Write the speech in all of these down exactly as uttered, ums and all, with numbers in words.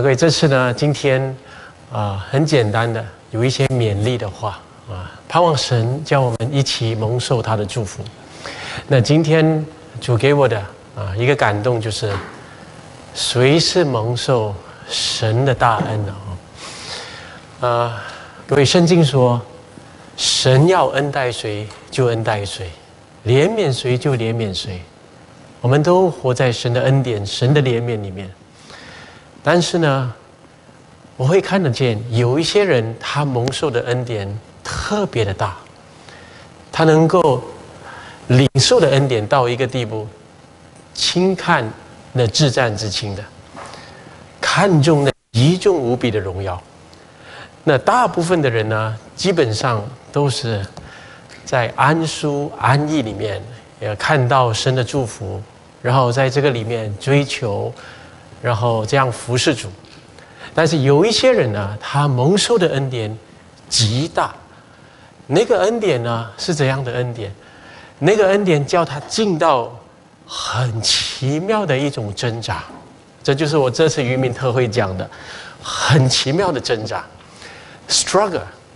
各位，这次呢，今天啊、呃，很简单的有一些勉励的话啊，盼望神叫我们一起蒙受他的祝福。那今天主给我的啊一个感动就是，谁是蒙受神的大恩呢？啊、呃，各位，圣经说，神要恩待谁就恩待谁，怜悯谁就怜悯谁。我们都活在神的恩典、神的怜悯里面。但是呢，我会看得见有一些人，他蒙受的恩典特别的大，他能够领受的恩典到一个地步，轻看那至战之轻的，看重那极重无比的荣耀。那大部分的人呢，基本上都是在安舒安逸里面，也看到神的祝福，然后在这个里面追求，然后这样服侍主。但是有一些人呢，他蒙受的恩典极大，那个恩典呢是怎样的恩典？那个恩典叫他进到很奇妙的一种挣扎，这就是我这次渔民特会讲的很奇妙的挣扎 struggle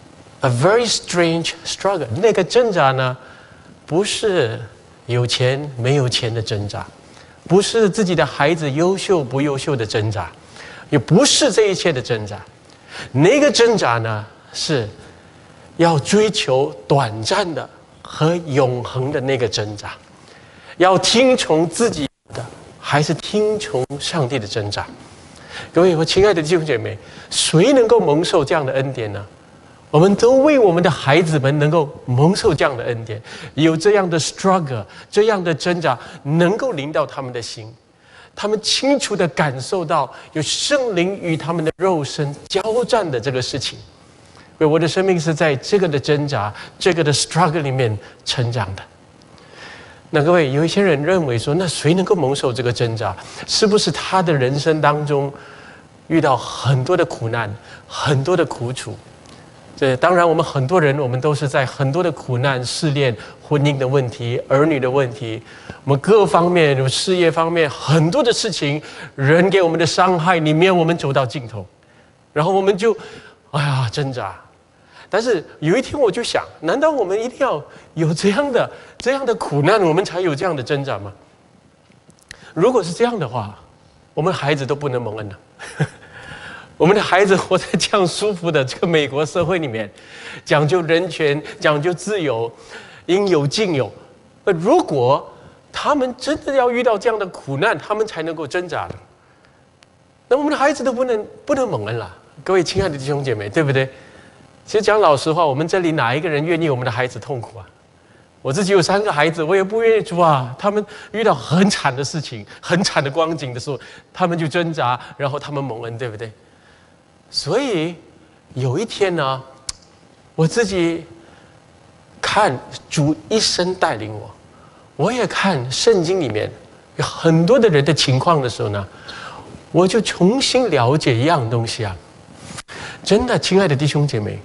a very strange struggle。 那个挣扎呢，不是有钱没有钱的挣扎，不是自己的孩子优秀不优秀的挣扎，也不是这一切的挣扎。那个挣扎呢，是要追求短暂的和永恒的那个挣扎，要听从自己的还是听从上帝的挣扎。各位我亲爱的弟兄姐妹，谁能够蒙受这样的恩典呢？我们都为我们的孩子们能够蒙受这样的恩典，有这样的 struggle， 这样的挣扎能够临到他们的心，他们清楚地感受到有圣灵与他们的肉身交战的这个事情。我的生命是在这个的挣扎，这个的 struggle 里面成长的。那各位，有一些人认为说，那谁能够蒙受这个挣扎？是不是他的人生当中遇到很多的苦难，很多的苦楚？这当然，我们很多人，我们都是在很多的苦难、试炼、婚姻的问题、儿女的问题，我们各方面、有事业方面很多的事情，人给我们的伤害里面，我们走到尽头，然后我们就哎呀挣扎。但是有一天我就想，难道我们一定要有这样的这样的苦难，我们才有这样的挣扎吗？如果是这样的话，我们孩子都不能蒙恩了。我们的孩子活在这样舒服的这个美国社会里面，讲究人权，讲究自由，应有尽有。如果他们真的要遇到这样的苦难，他们才能够挣扎的，那我们的孩子都不能不能蒙恩了。各位亲爱的弟兄姐妹，对不对？其实讲老实话，我们这里哪一个人愿意我们的孩子痛苦啊？我自己有三个孩子，我也不愿意主啊。他们遇到很惨的事情、很惨的光景的时候，他们就挣扎，然后他们蒙恩，对不对？所以有一天呢，我自己看主一生带领我，我也看圣经里面有很多的人的情况的时候呢，我就重新了解一样东西啊。真的，亲爱的弟兄姐妹，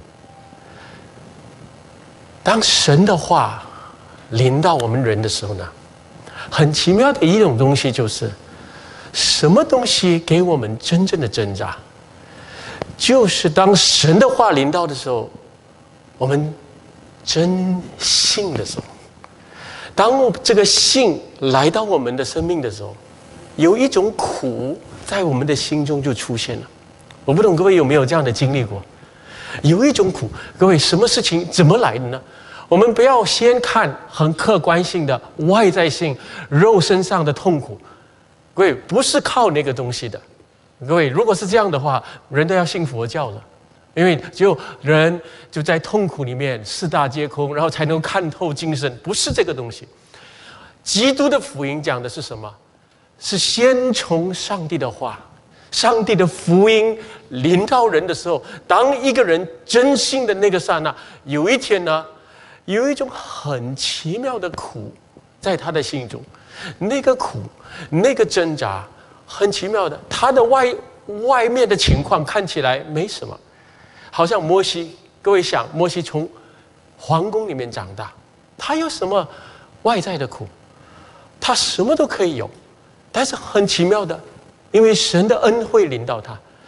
当神的话临到我们人的时候呢，很奇妙的一种东西就是，什么东西给我们真正的挣扎？就是当神的话临到的时候，我们真信的时候，当这个信来到我们的生命的时候，有一种苦在我们的心中就出现了。我不懂各位有没有这样的经历过？有一种苦，各位，什么事情怎么来的呢？我们不要先看很客观性的外在性肉身上的痛苦，各位，不是靠那个东西的。各位，如果是这样的话，人都要信佛教了，因为只有人就在痛苦里面四大皆空，然后才能看透今生。不是这个东西。基督的福音讲的是什么？是先从上帝的话，上帝的福音临到人的时候，当一个人真信的那个刹那，有一天呢，有一种很奇妙的苦在他的心中，那个苦，那个挣扎。很奇妙的，他的外外面的情况看起来没什么，好像摩西，各位想，摩西从皇宫里面长大，他有什么外在的苦？他什么都可以有，但是很奇妙的，因为神的恩惠临到他，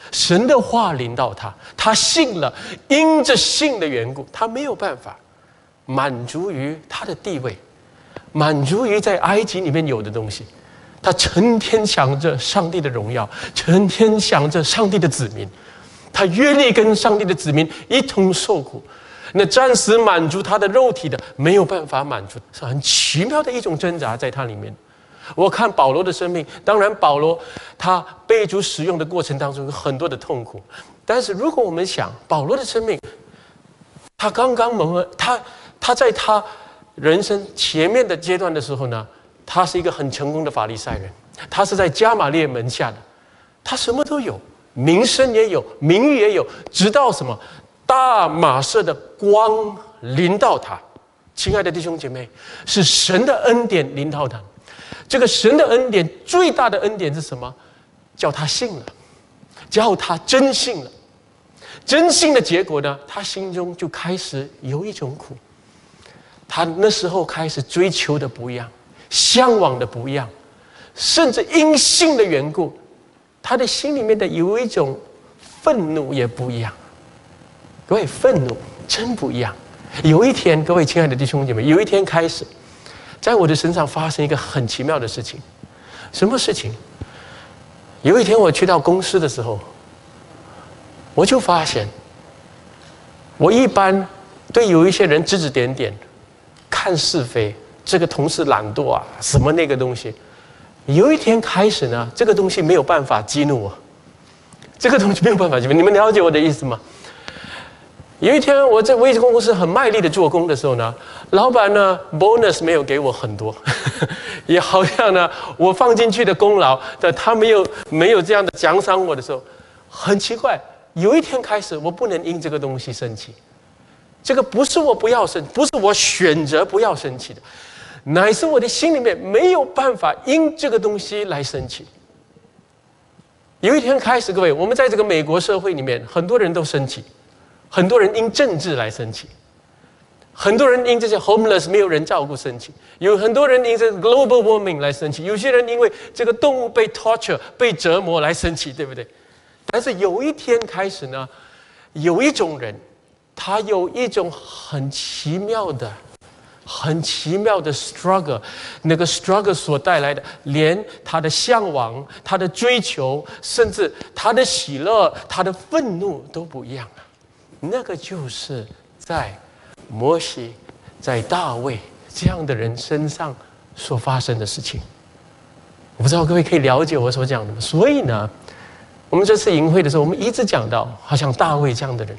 神的话临到他，他信了，因着信的缘故，他没有办法满足于他的地位，满足于在埃及里面有的东西。他成天想着上帝的荣耀，成天想着上帝的子民，他愿意跟上帝的子民一同受苦。那暂时满足他的肉体的，没有办法满足，是很奇妙的一种挣扎在他里面。我看保罗的生命，当然保罗他被主使用的过程当中有很多的痛苦，但是如果我们想保罗的生命，他刚刚蒙恩，他他在他人生前面的阶段的时候呢，他是一个很成功的法利赛人，他是在加玛列门下的，他什么都有，名声也有，名誉也有，直到什么大马色的光临到他。亲爱的弟兄姐妹，是神的恩典临到他。这个神的恩典最大的恩典是什么？叫他信了，叫他真信了。真信的结果呢，他心中就开始有一种苦。他那时候开始追求的不一样，向往的不一样，甚至因信的缘故，他的心里面的有一种愤怒也不一样。各位，愤怒真不一样。有一天，各位亲爱的弟兄姐妹，有一天开始，在我的身上发生一个很奇妙的事情。什么事情？有一天我去到公司的时候，我就发现，我一般对有一些人指指点点，看是非，这个同事懒惰啊，什么那个东西。有一天开始呢，这个东西没有办法激怒我，这个东西没有办法激怒。你们了解我的意思吗？有一天我在微公司很卖力的做工的时候呢，老板呢 bonus 没有给我很多，也好像呢我放进去的功劳，但他没有没有这样的奖赏我的时候，很奇怪。有一天开始，我不能因这个东西生气。这个不是我不要生，不是我选择不要生气的，乃是我的心里面没有办法因这个东西来生气。有一天开始，各位，我们在这个美国社会里面，很多人都生气。很多人因政治来生气，很多人因这些 homeless 没有人照顾生气，有很多人因这 global warming 来生气，有些人因为这个动物被 torture 被折磨来生气，对不对？但是有一天开始呢，有一种人，他有一种很奇妙的、很奇妙的 struggle， 那个 struggle 所带来的，连他的向往、他的追求，甚至他的喜乐、他的愤怒都不一样了。那个就是在摩西、在大卫这样的人身上所发生的事情。我不知道各位可以了解我所讲的吗？所以呢，我们这次营会的时候，我们一直讲到，好像大卫这样的人，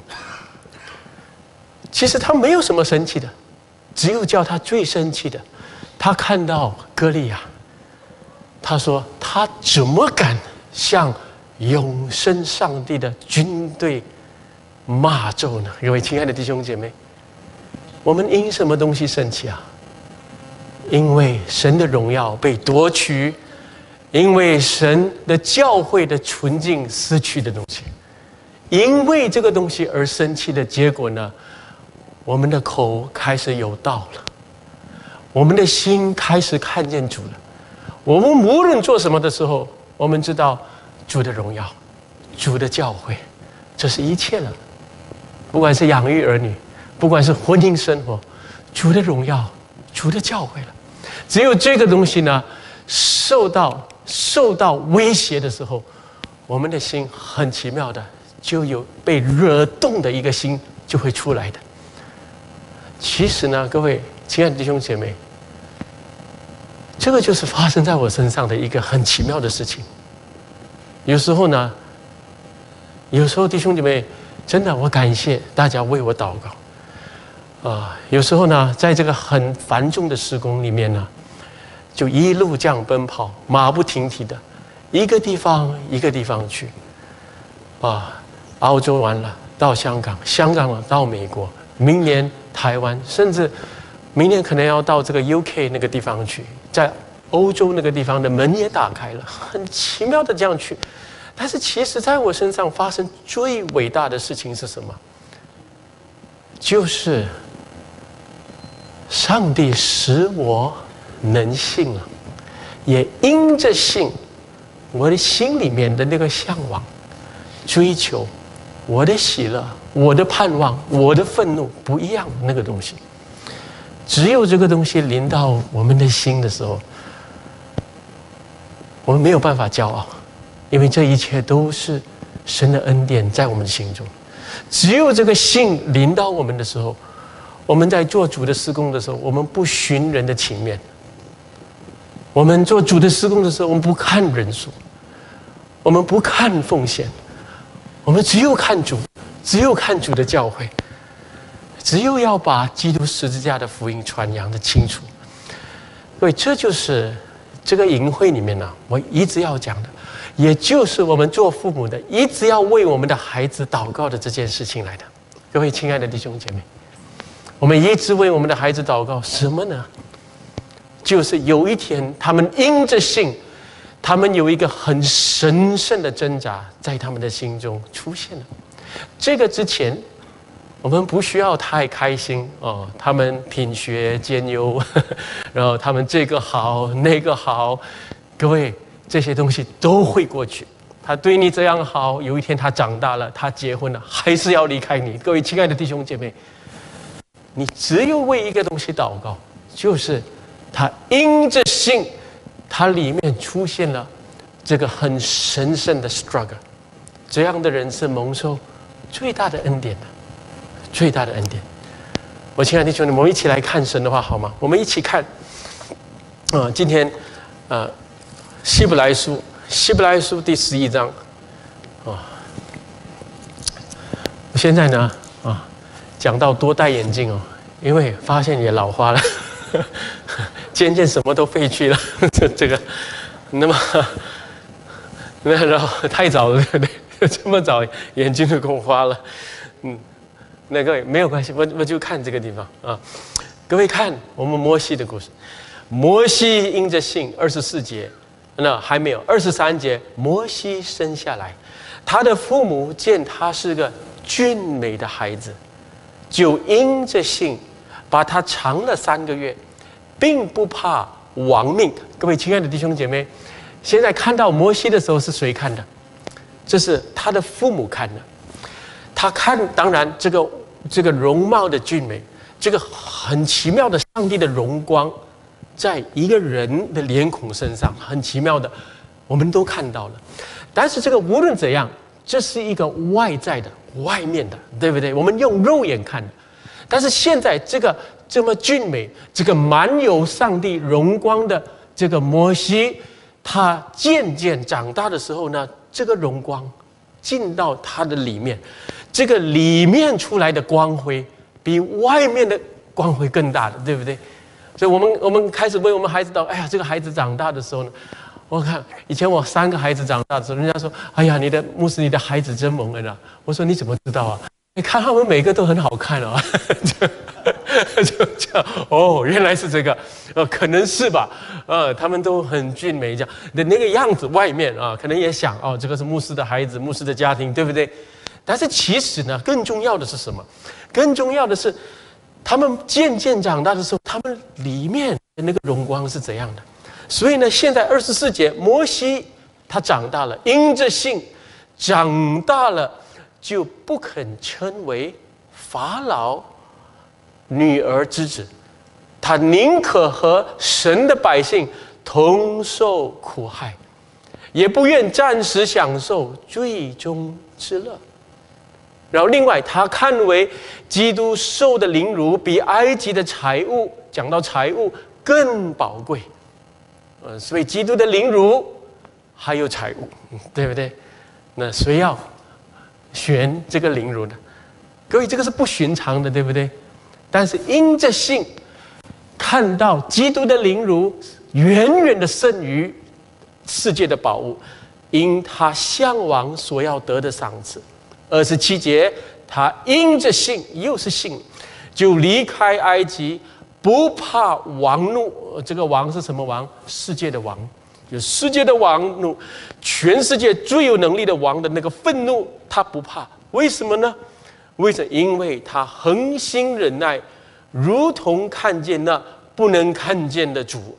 其实他没有什么生气的，只有叫他最生气的，他看到歌利亚，他说他怎么敢向永生上帝的军队骂咒呢？各位亲爱的弟兄姐妹，我们因什么东西生气啊？因为神的荣耀被夺取，因为神的教会的纯净失去的东西，因为这个东西而生气的结果呢，我们的口开始有道了，我们的心开始看见主了。我们无论做什么的时候，我们知道主的荣耀，主的教会，这是一切了。不管是养育儿女，不管是婚姻生活，主的荣耀，主的教会了。只有这个东西呢，受到受到威胁的时候，我们的心很奇妙的就有被惹动的一个心就会出来的。其实呢，各位亲爱的弟兄姐妹，这个就是发生在我身上的一个很奇妙的事情。有时候呢，有时候弟兄姐妹，真的，我感谢大家为我祷告。啊、呃，有时候呢，在这个很繁重的施工里面呢，就一路这样奔跑，马不停蹄的，一个地方一个地方去。啊，澳洲完了到香港，香港了到美国，明年台湾，甚至明年可能要到这个 U K 那个地方去，在欧洲那个地方的门也打开了，很奇妙的这样去。但是其实在我身上发生最伟大的事情是什么？就是上帝使我能信了，也因着信，我的心里面的那个向往追求，我的喜乐，我的盼望，我的愤怒不一样那个东西。只有这个东西临到我们的心的时候，我们没有办法骄傲，因为这一切都是神的恩典在我们的心中。只有这个信临到我们的时候，我们在做主的事工的时候，我们不寻人的情面。我们做主的事工的时候，我们不看人数，我们不看奉献，我们只有看主，只有看主的教会，只有要把基督十字架的福音传扬的清楚。所以这就是这个营会里面呢、啊，我一直要讲的，也就是我们做父母的一直要为我们的孩子祷告的这件事情来的。各位亲爱的弟兄姐妹，我们一直为我们的孩子祷告什么呢？就是有一天他们因着信，他们有一个很神圣的挣扎在他们的心中出现了。这个之前我们不需要太开心哦，他们品学兼优，然后他们这个好那个好，各位这些东西都会过去。他对你这样好，有一天他长大了，他结婚了，还是要离开你。各位亲爱的弟兄姐妹，你只有为一个东西祷告，就是他因着信，他里面出现了这个很神圣的 struggle， 这样的人是蒙受最大的恩典的，最大的恩典。我亲爱的弟兄们，我们一起来看神的话好吗？我们一起看，啊、呃，今天，呃，希伯来书，希伯来书第十一章，啊、哦，我现在呢，啊，讲到多戴眼镜哦，因为发现也老花了。渐渐什么都废去了，这这个，那么，那然后太早了，对不对？这么早眼睛就空花了，嗯，那各位没有关系，我我就看这个地方啊。各位看我们摩西的故事，摩西因着信，二十四节，那还没有二十三节，摩西生下来，他的父母见他是个俊美的孩子，就因着信，把他藏了三个月。并不怕亡命。各位亲爱的弟兄姐妹，现在看到摩西的时候是谁看的？这是他的父母看的。他看，当然这个这个容貌的俊美，这个很奇妙的上帝的荣光，在一个人的脸孔身上，很奇妙的，我们都看到了。但是这个无论怎样，这是一个外在的、外面的，对不对？我们用肉眼看的。但是现在这个这么俊美，这个满有上帝荣光的这个摩西，他渐渐长大的时候呢，这个荣光进到他的里面，这个里面出来的光辉比外面的光辉更大的，对不对？所以我们我们开始为我们孩子祷，哎呀，这个孩子长大的时候呢，我看以前我三个孩子长大的时候，人家说，哎呀，你的牧师，你的孩子真蒙恩啊。我说你怎么知道啊？你看他们每个都很好看啊，就就这样哦，原来是这个，呃，可能是吧，呃，他们都很俊美，这样的那个样子，外面啊，可能也想哦，这个是牧师的孩子，牧师的家庭，对不对？但是其实呢，更重要的是什么？更重要的是，他们渐渐长大的时候，他们里面的那个荣光是怎样的？所以呢，现在二十四节，摩西他长大了，因着信长大了。就不肯称为法老女儿之子，他宁可和神的百姓同受苦害，也不愿暂时享受最终之乐。然后另外他看为基督受的凌辱比埃及的财物，讲到财物更宝贵，呃，所以基督的凌辱还有财物，对不对？那谁要选这个凌辱的？各位，这个是不寻常的，对不对？但是因着信，看到基督的凌辱远远的胜于世界的宝物，因他向往所要得的赏赐。二十七节，他因着信，又是信，就离开埃及，不怕王怒。这个王是什么王？世界的王。有世界的王怒，全世界最有能力的王的那个愤怒，他不怕。为什么呢？为什么？因为他恒心忍耐，如同看见那不能看见的主。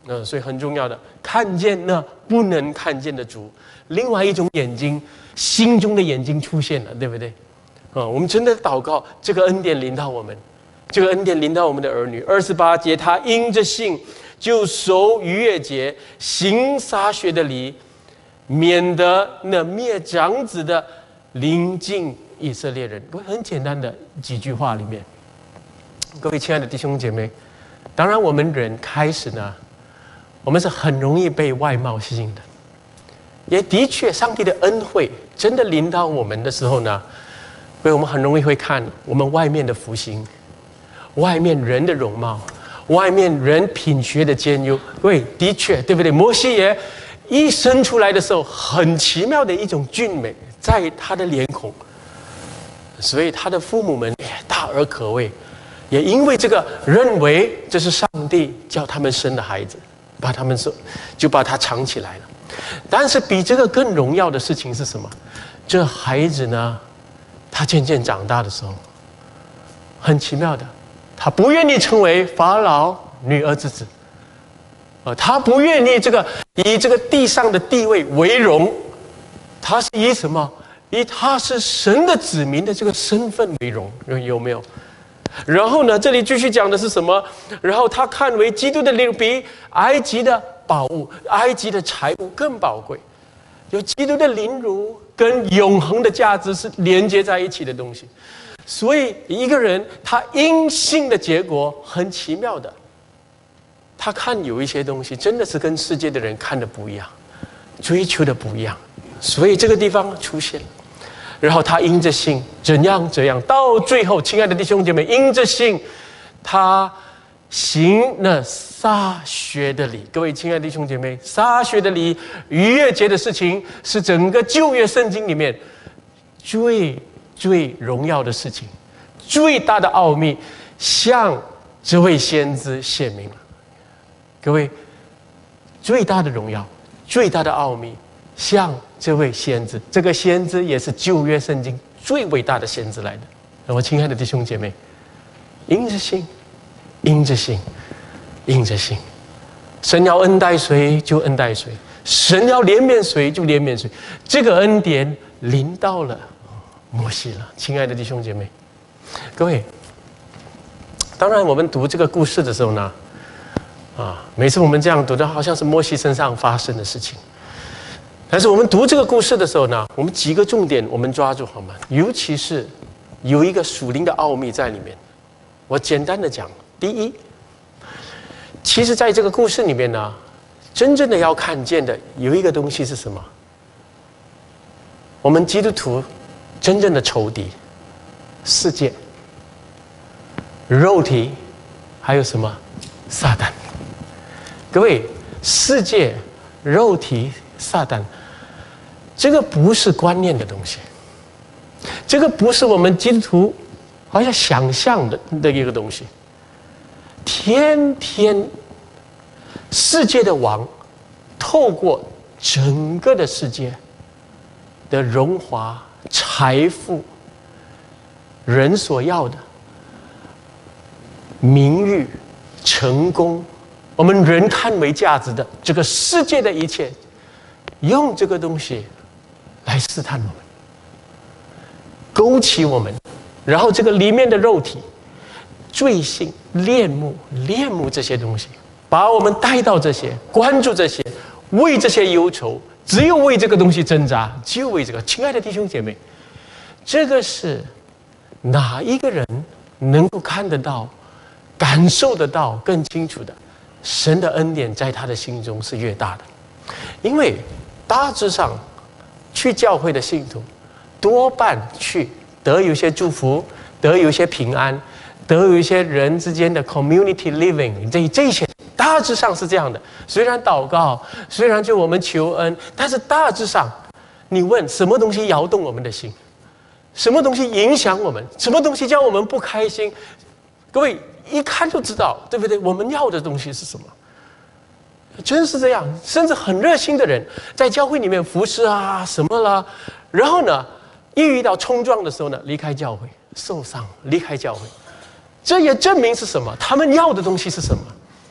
那所以很重要的，看见那不能看见的主，另外一种眼睛，心中的眼睛出现了，对不对？啊，我们真的祷告，这个恩典临到我们，这个恩典临到我们的儿女。二十八节，他因着信就守逾越节，行撒血的礼，免得那灭长子的临近以色列人。各位，很简单的几句话里面，各位亲爱的弟兄姐妹，当然我们人开始呢，我们是很容易被外貌吸引的，也的确，上帝的恩惠真的临到我们的时候呢，所以我们很容易会看我们外面的福星，外面人的容貌，外面人品学的兼优。对，的确，对不对？摩西爷一生出来的时候，很奇妙的一种俊美在他的脸孔，所以他的父母们也大而可畏，也因为这个认为这是上帝叫他们生的孩子，把他们说就把他藏起来了。但是比这个更荣耀的事情是什么？这孩子呢，他渐渐长大的时候，很奇妙的，他不愿意成为法老女儿之子，呃，他不愿意这个以这个地上的地位为荣，他是以什么？以他是神的子民的这个身份为荣，有没有？然后呢，这里继续讲的是什么？然后他看为基督的灵比埃及的宝物、埃及的财物更宝贵。有基督的灵乳跟永恒的价值是连接在一起的东西。所以一个人他因信的结果很奇妙的，他看有一些东西真的是跟世界的人看的不一样，追求的不一样。所以这个地方出现了。然后他因着信怎样怎样，到最后，亲爱的弟兄姐妹，因着信他行那撒血的礼。各位亲爱的弟兄姐妹，撒血的礼，逾越节的事情是整个旧约圣经里面最最荣耀的事情，最大的奥秘向这位先知显明了。各位，最大的荣耀，最大的奥秘向这位先知，这个先知也是旧约圣经最伟大的先知来的。我亲爱的弟兄姐妹，因着信，因着信，因着信，神要恩待谁就恩待谁，神要怜悯谁就怜悯谁。这个恩典临到了摩西了。亲爱的弟兄姐妹，各位，当然我们读这个故事的时候呢，啊，每次我们这样读的好像是摩西身上发生的事情。但是我们读这个故事的时候呢，我们几个重点我们抓住好吗？尤其是有一个属灵的奥秘在里面。我简单的讲，第一，其实在这个故事里面呢，真正的要看见的有一个东西是什么？我们基督徒真正的仇敌，世界、肉体，还有什么？撒旦。各位，世界、肉体、撒旦，这个不是观念的东西，这个不是我们基督徒好像想象的的一个东西。天天世界的王透过整个的世界的荣华、财富、人所要的名誉、成功，我们人看为价值的这个世界的一切，用这个东西来试探我们，勾起我们，然后这个里面的肉体罪性、恋慕、恋慕这些东西，把我们带到这些，关注这些，为这些忧愁，只有为这个东西挣扎，只有为这个。亲爱的弟兄姐妹，这个是哪一个人能够看得到、感受得到更清楚的？神的恩典在他的心中是越大的。因为大致上去教会的信徒多半去得有一些祝福，得有一些平安，得有一些人之间的 community living， 这这些大致上是这样的。虽然祷告，虽然就我们求恩，但是大致上你问什么东西摇动我们的心，什么东西影响我们，什么东西叫我们不开心，各位一看就知道，对不对？我们要的东西是什么？真是这样，甚至很热心的人在教会里面服侍啊什么啦，然后呢一遇到冲撞的时候呢，离开教会，受伤，离开教会。这也证明是什么？他们要的东西是什么？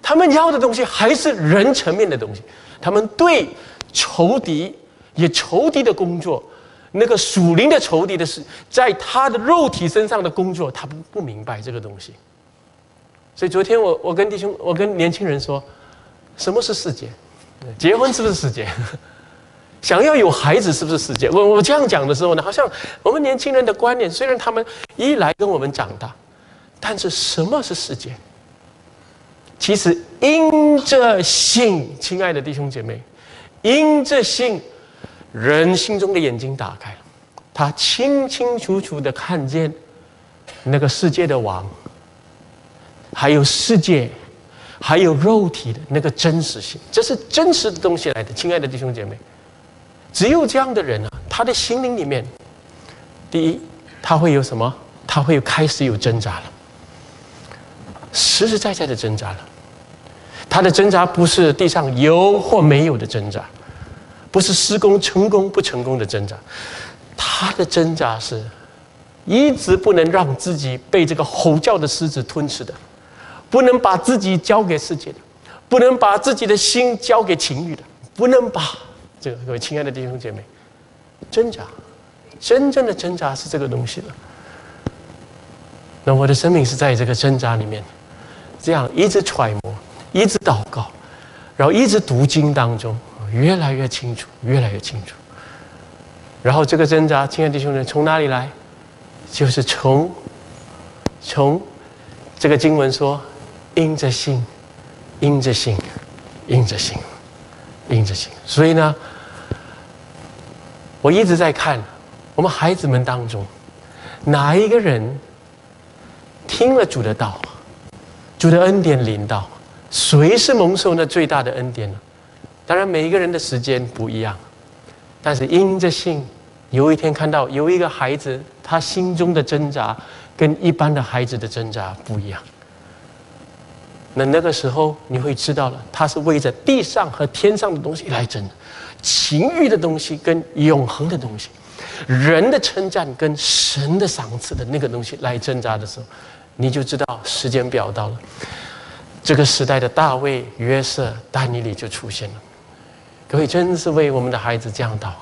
他们要的东西还是人层面的东西。他们对仇敌也仇敌的工作，那个属灵的仇敌的是在他的肉体身上的工作，他不不明白这个东西。所以昨天我我跟弟兄，我跟年轻人说，什么是世界？结婚是不是世界？想要有孩子是不是世界？我我这样讲的时候呢，好像我们年轻人的观念，虽然他们一来跟我们长大，但是什么是世界？其实因着信，亲爱的弟兄姐妹，因着信，人心中的眼睛打开了，他清清楚楚的看见那个世界的王，还有世界，还有肉体的那个真实性，这是真实的东西来的。亲爱的弟兄姐妹，只有这样的人啊，他的心灵里面，第一，他会有什么？他会开始有挣扎了，实实在在的挣扎了。他的挣扎不是地上有或没有的挣扎，不是施工成功不成功的挣扎，他的挣扎是一直不能让自己被这个吼叫的狮子吞噬的，不能把自己交给世界的，不能把自己的心交给情欲的，不能把这个各位亲爱的弟兄姐妹，挣扎，真正的挣扎是这个东西的。那我的生命是在这个挣扎里面，这样一直揣摩，一直祷告，然后一直读经当中，越来越清楚，越来越清楚。然后这个挣扎，亲爱的弟兄们，从哪里来？就是从从这个经文说，因着信，因着信，因着信，因着信。所以呢，我一直在看我们孩子们当中，哪一个人听了主的道，主的恩典临到，谁是蒙受那最大的恩典呢？当然每一个人的时间不一样，但是因着信，有一天看到有一个孩子，他心中的挣扎跟一般的孩子的挣扎不一样，那那个时候你会知道了，他是为着地上和天上的东西来争，情欲的东西跟永恒的东西，人的称赞跟神的赏赐的那个东西来挣扎的时候，你就知道时间表到了。这个时代的大卫、约瑟、但以理就出现了。各位真是为我们的孩子这样祷告。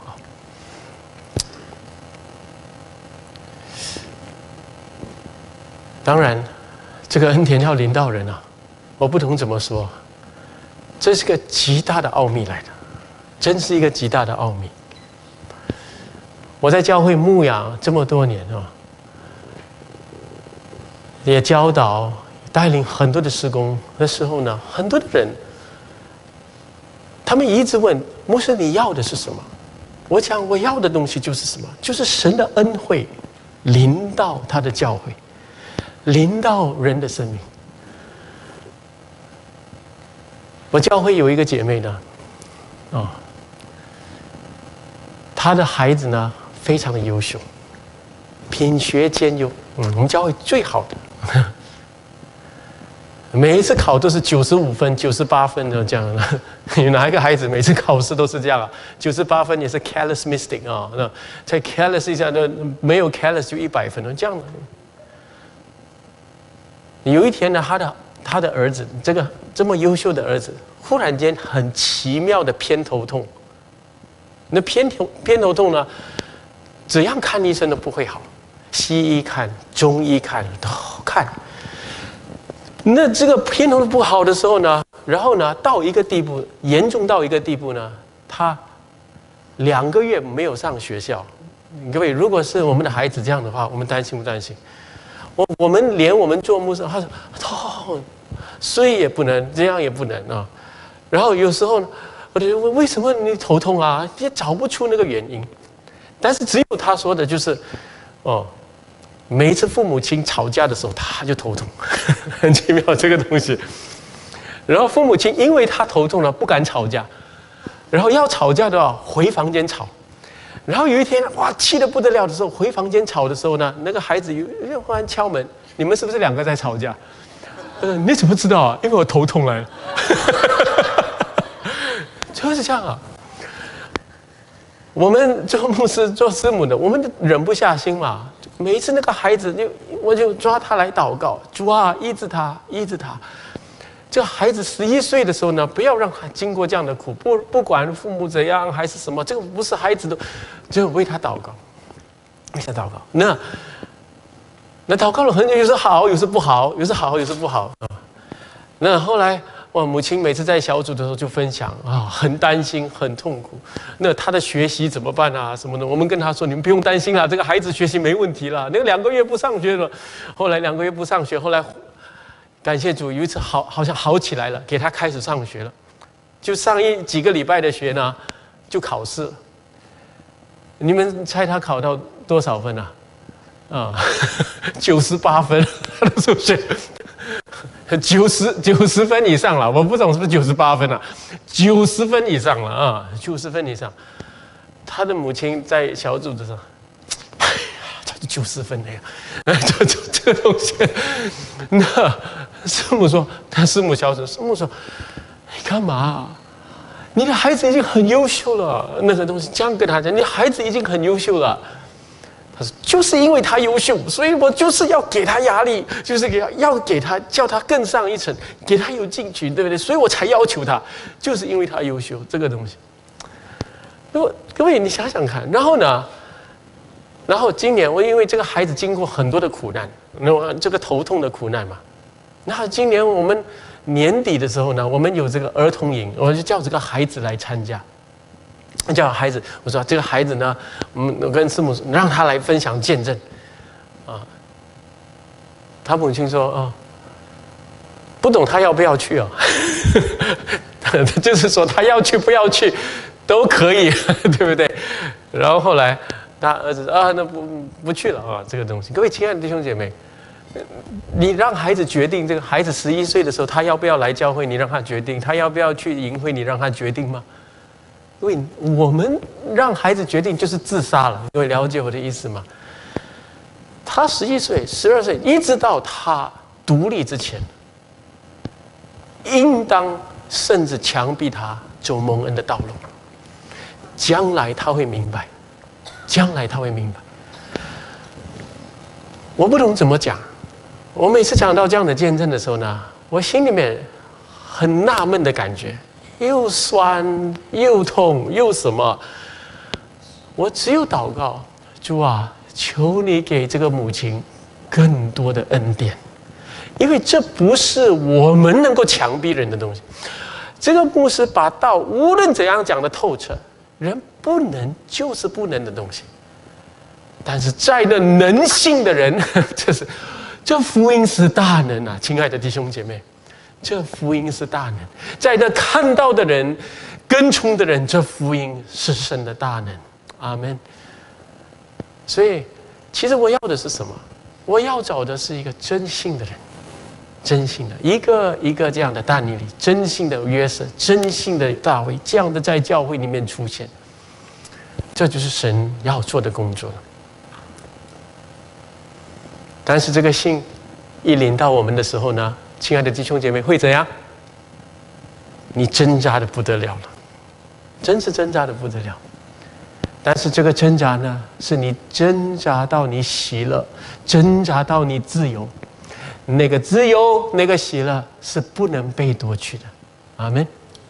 当然，这个恩典要临到人啊，我不懂怎么说，这是个极大的奥秘来的，真是一个极大的奥秘。我在教会牧养这么多年啊，也教导、带领很多的事工的时候呢，很多的人，他们一直问牧师你要的是什么？我讲我要的东西就是什么？就是神的恩惠临到他的教会，临到人的生命。我教会有一个姐妹呢，哦，她的孩子呢非常的优秀，品学兼优，嗯，我们教会最好的，每一次考都是九十五分、九十八分的这样的。有哪一个孩子每次考试都是这样啊？九十八分也是 careless mistake 啊，那再 careless 一下，那没有 careless 就一百分了，这样的。有一天呢，他的他的儿子，这个这么优秀的儿子，忽然间很奇妙的偏头痛。那偏头偏头痛呢，怎样看医生都不会好，西医看、中医看都看。那这个偏头痛不好的时候呢，然后呢，到一个地步，严重到一个地步呢，他两个月没有上学校。各位，如果是我们的孩子这样的话，我们担心不担心？我我们连我们做牧师，他说痛，睡也不能，这样也不能啊。然后有时候呢，我就问为什么你头痛啊？也找不出那个原因。但是只有他说的就是，哦，每一次父母亲吵架的时候，他就头痛，很奇妙这个东西。然后父母亲因为他头痛了，不敢吵架，然后要吵架的话回房间吵。然后有一天，哇，气得不得了的时候，回房间吵的时候呢，那个孩子又忽然敲门，你们是不是两个在吵架？呃，你怎么知道啊？因为我头痛来了。就是这样啊。我们做牧师、做师母的，我们忍不下心嘛。每一次那个孩子，就我就抓他来祷告，主啊，医治他，医治他。 这个孩子十一岁的时候呢，不要让他经过这样的苦，不不管父母怎样还是什么，这个不是孩子的，就为他祷告，为他祷告。那那祷告了很久，有时好，有时不好，有时好，有时不好啊。那后来，我母亲每次在小组的时候就分享啊，很担心，很痛苦。那他的学习怎么办啊？什么的？我们跟他说，你们不用担心啦，这个孩子学习没问题啦。那个两个月不上学了，后来两个月不上学，后来。感谢主，有一次好，好像好起来了，给他开始上学了。就上一几个礼拜的学呢，就考试。你们猜他考到多少分啊？啊，九十八分，他的数学九十九十分以上了。我不懂是不是九十八分啊？九十分以上了啊，九十分以上。他的母亲在小组的时候。九十分的呀，这这这个东西，那师母说，他师母小声，师母说，你干嘛？你的孩子已经很优秀了。那个东西这样跟他讲，你的孩子已经很优秀了。他说，就是因为他优秀，所以我就是要给他压力，就是给要给他叫他更上一层，给他有进取，对不对？所以我才要求他，就是因为他优秀这个东西。各位各位，你想想看，然后呢？然后今年我因为这个孩子经过很多的苦难，那这个头痛的苦难嘛，然后今年我们年底的时候呢，我们有这个儿童营，我就叫这个孩子来参加，叫孩子，我说这个孩子呢，我跟师母说让他来分享见证，啊，他母亲说哦，不懂他要不要去哦，就是说他要去不要去都可以，对不对？然后后来。他儿子啊，那不不去了啊，这个东西。各位亲爱的弟兄姐妹，你让孩子决定，这个孩子十一岁的时候，他要不要来教会，你让他决定；他要不要去营会，你让他决定吗？因为我们让孩子决定就是自杀了。各位了解我的意思吗？他十一岁、十二岁，一直到他独立之前，应当甚至强逼他走蒙恩的道路。将来他会明白。将来他会明白，我不懂怎么讲。我每次讲到这样的见证的时候呢，我心里面很纳闷的感觉，又酸又痛又什么。我只有祷告，主啊，求你给这个母亲更多的恩典，因为这不是我们能够强逼人的东西。这个牧师把道无论怎样讲的透彻。人不能就是不能的东西，但是在那能信的人，这是这福音是大能啊！亲爱的弟兄姐妹，这福音是大能，在那看到的人、跟从的人，这福音是神的大能。阿们。所以，其实我要的是什么？我要找的是一个真信的人。真信的一个一个这样的但以理，真信的约瑟，真信的大卫，这样的在教会里面出现，这就是神要做的工作。但是这个信一临到我们的时候呢，亲爱的弟兄姐妹，会怎样？你挣扎的不得了了，真是挣扎的不得了。但是这个挣扎呢，是你挣扎到你喜乐，挣扎到你自由。那个自由，那个喜乐是不能被夺去的，阿们。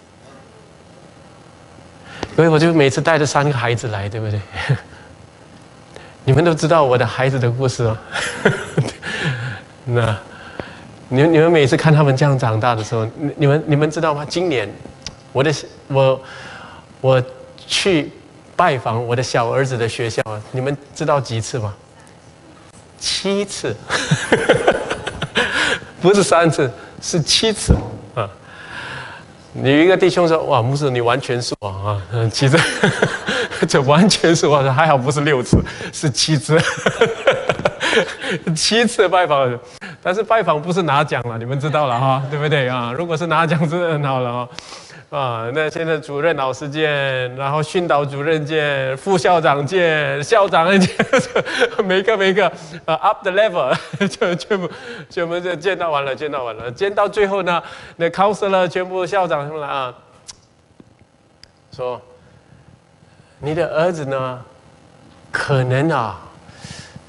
所以我就每次带着三个孩子来，对不对？你们都知道我的孩子的故事哦。那你们你们每次看他们这样长大的时候，你们你们知道吗？今年我的我我去拜访我的小儿子的学校，你们知道几次吗？七次。不是三次，是七次啊！有一个弟兄说：“哇，牧师，你完全是我啊！”其实这完全是我，还好不是六次，是七次，七次拜访。但是拜访不是拿奖了，你们知道了哈，对不对啊？如果是拿奖，是很好了啊。啊，那现在主任老师见，然后训导主任见，副校长见，校长见，每个每个呃 up the level 就全部全部就见到完了，见到完了，见到最后呢，那 counselor 全部校长上来啊，说你的儿子呢，可能啊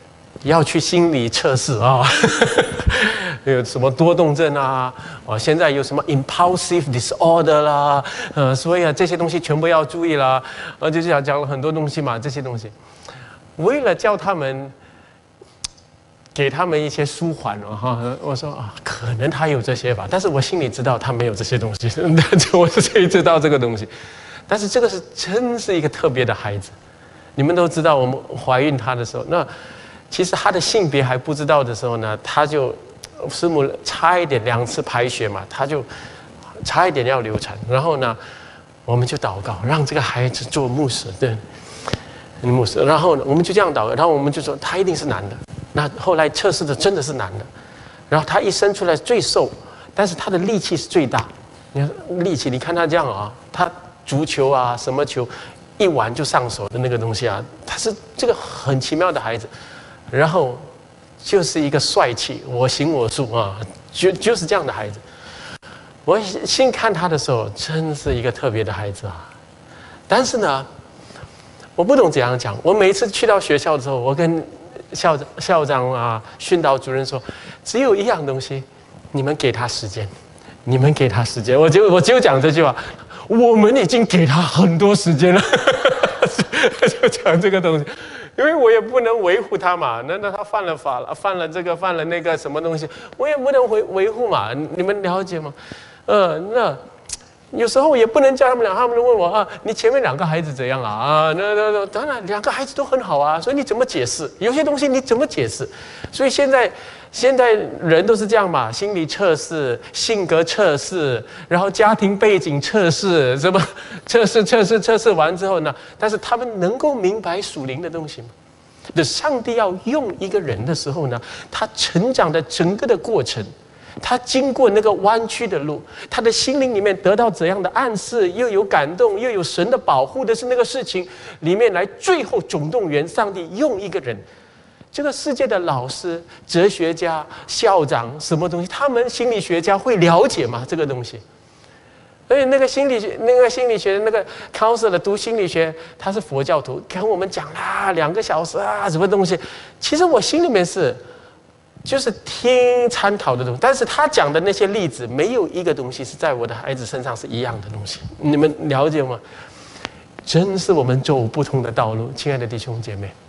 要去心理测试啊，有什么多动症啊，啊，现在有什么 impulsive disorder 啦，呃，所以啊，这些东西全部要注意啦，呃，就是讲讲了很多东西嘛，这些东西，为了叫他们。给他们一些舒缓了哈，我说啊，可能他有这些吧，但是我心里知道他没有这些东西，我自己知道这个东西，但是这个是真是一个特别的孩子，你们都知道，我们怀孕他的时候，那其实他的性别还不知道的时候呢，他就师母差一点两次排血嘛，他就差一点要流产，然后呢，我们就祷告，让这个孩子做牧师，对，牧师，然后呢，我们就这样祷告，然后我们就说他一定是男的。那后来测试的真的是男的，然后他一生出来最瘦，但是他的力气是最大。你看力气，你看他这样啊，他足球啊什么球，一玩就上手的那个东西啊，他是这个很奇妙的孩子。然后就是一个帅气，我行我素啊，就就是这样的孩子。我新看他的时候，真是一个特别的孩子啊。但是呢，我不懂怎样讲。我每次去到学校之后，我跟校长、校长啊，训导主任说，只有一样东西，你们给他时间，你们给他时间。我就我就讲这句话，我们已经给他很多时间了，就讲这个东西，因为我也不能维护他嘛。那那他犯了法了，犯了这个，犯了那个什么东西，我也不能维维护嘛。你们了解吗？呃，那。有时候也不能叫他们俩，他们问我啊，你前面两个孩子怎样啊？啊，那那那当然两个孩子都很好啊，所以你怎么解释？有些东西你怎么解释？所以现在现在人都是这样嘛，心理测试、性格测试，然后家庭背景测试，什么测试测试测试完之后呢？但是他们能够明白属灵的东西吗？那上帝要用一个人的时候呢，他成长的整个的过程。他经过那个弯曲的路，他的心灵里面得到怎样的暗示，又有感动，又有神的保护的是那个事情里面来，最后总动员上帝用一个人，这个世界的老师、哲学家、校长什么东西，他们心理学家会了解吗？这个东西？所以那个心理学、那个心理学、那个 counselor 读心理学，他是佛教徒，跟我们讲啦，两个小时啊，什么东西？其实我心里面是。就是听参考的东西，但是他讲的那些例子，没有一个东西是在我的孩子身上是一样的东西。你们了解吗？真是我们走不同的道路，亲爱的弟兄姐妹。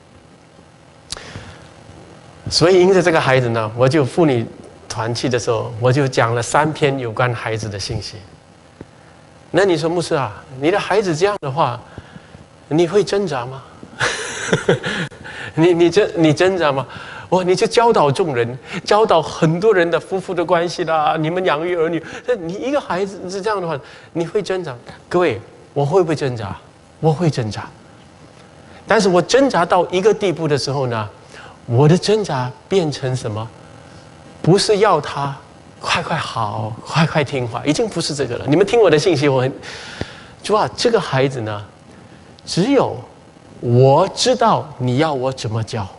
所以因着这个孩子呢，我就妇女团契的时候，我就讲了三篇有关孩子的信息。那你说牧师啊，你的孩子这样的话，你会挣扎吗？你你挣你挣扎吗？哇！你就教导众人，教导很多人的夫妇的关系啦，你们养育儿女，那你一个孩子是这样的话，你会挣扎。各位，我会不会挣扎？我会挣扎。但是我挣扎到一个地步的时候呢，我的挣扎变成什么？不是要他快快好，快快听话，已经不是这个了。你们听我的信息，我很主啊，这个孩子呢，只有我知道你要我怎么教。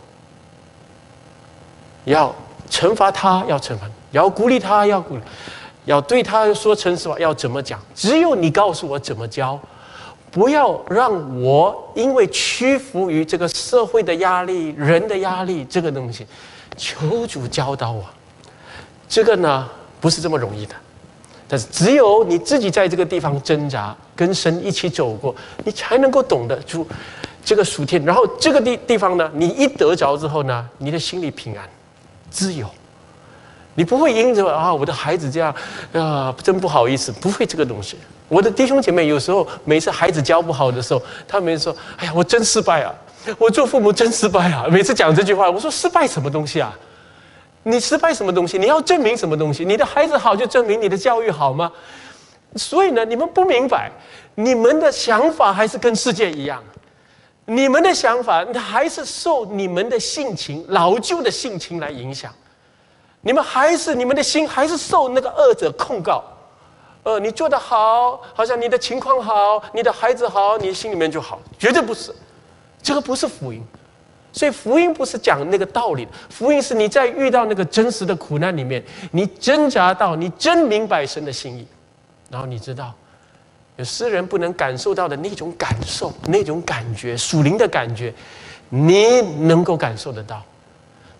要惩罚他，要惩罚；要鼓励他，要鼓励；要对他说诚实话，要怎么讲？只有你告诉我怎么教，不要让我因为屈服于这个社会的压力、人的压力这个东西。求主教导我，这个呢不是这么容易的，但是只有你自己在这个地方挣扎，跟神一起走过，你才能够懂得出这个属天。然后这个地地方呢，你一得着之后呢，你的心里平安。自由，你不会因着啊，我的孩子这样啊，真不好意思，不会这个东西。我的弟兄姐妹有时候每次孩子教不好的时候，他们说：“哎呀，我真失败啊，我做父母真失败啊。”每次讲这句话，我说：“失败什么东西啊？你失败什么东西？你要证明什么东西？你的孩子好就证明你的教育好吗？”所以呢，你们不明白，你们的想法还是跟世界一样。你们的想法还是受你们的性情、老旧的性情来影响，你们还是你们的心还是受那个恶者控告。呃，你做得好，好像你的情况好，你的孩子好，你心里面就好，绝对不是，这个不是福音。所以福音不是讲那个道理的，福音是你在遇到那个真实的苦难里面，你挣扎到你真明白神的心意，然后你知道。有世人不能感受到的那种感受，那种感觉，属灵的感觉，你能够感受得到。